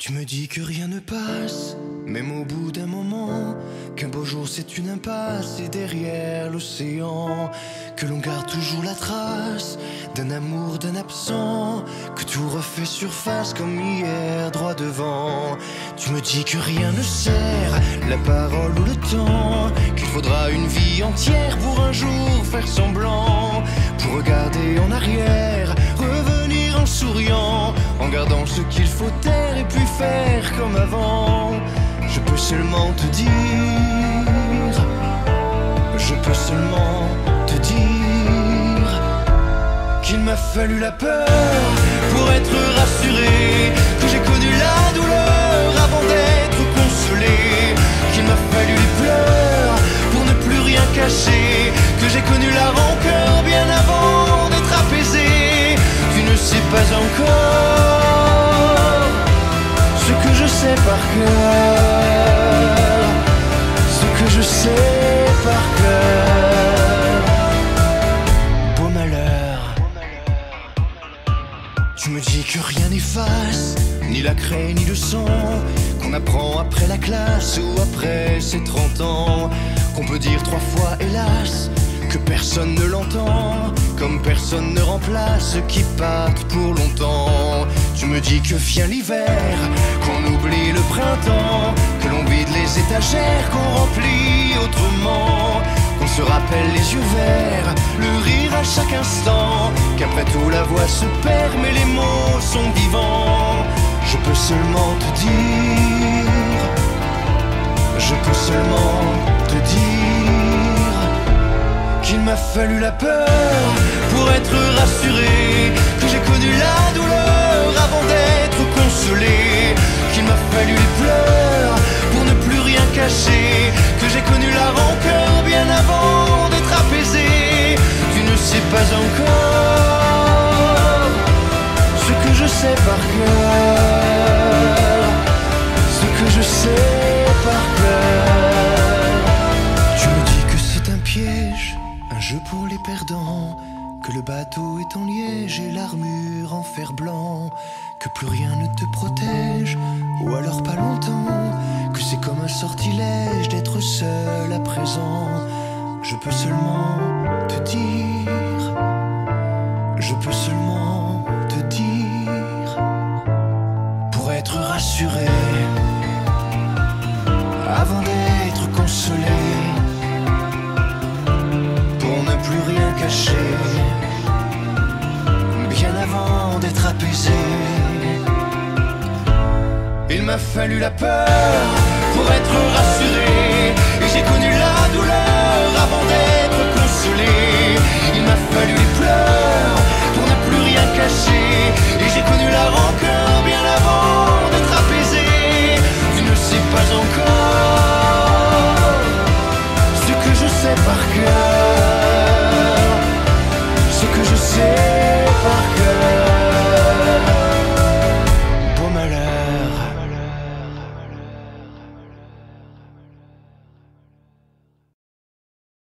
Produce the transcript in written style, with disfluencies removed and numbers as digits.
Tu me dis que rien ne passe, même au bout d'un moment, qu'un beau jour c'est une impasse et derrière l'océan, que l'on garde toujours la trace d'un amour, d'un absent, que tout refait surface comme hier droit devant. Tu me dis que rien ne sert, la parole ou le temps, qu'il faudra une vie entière pour un jour faire semblant, pour regarder en arrière, revenir en souriant, en gardant ce qu'il faut taire et puis faire comme avant. Je peux seulement te dire, je peux seulement te dire qu'il m'a fallu la peur pour être rassuré, que j'ai connu la douleur avant d'être consolé, qu'il m'a fallu les pleurs pour ne plus rien cacher, que j'ai connu la rancœur bien avant d'être apaisé. Tu ne sais pas encore ce que je sais par cœur, ce que je sais par cœur. Beau malheur. Tu me dis que rien n'efface, ni la craie ni le sang, qu'on apprend après la classe ou après ses 30 ans, qu'on peut dire 3 fois hélas, que personne ne l'entend, comme personne ne remplace ceux qui partent pour longtemps. Tu me dis que vient l'hiver, qu'on oublie le printemps, que l'on vide les étagères, qu'on remplit autrement, qu'on se rappelle les yeux verts, le rire à chaque instant, qu'après tout la voix se perd mais les mots sont vivants. Je peux seulement te dire, je peux seulement te dire qu'il m'a fallu la peur pour être rassuré, que j'ai connu la douleur avant d'être consolé, qu'il m'a fallu les pleurs pour ne plus rien cacher, que j'ai connu la rancœur bien avant d'être apaisé. Tu ne sais pas encore ce que je sais par cœur, ce que je sais par cœur. Tu me dis que c'est un piège, un jeu pour les perdants, que le bateau est en liège et l'armure en fer blanc, que plus rien ne te protège, ou alors pas longtemps, que c'est comme un sortilège d'être seul à présent. Je peux seulement te dire, je peux seulement te dire, pour être rassuré, avant d'être consolé, pour ne plus rien cacher, bien avant d'être apaisé. Il m'a fallu la peur pour être rassuré, et j'ai connu la douleur avant d'être consolé,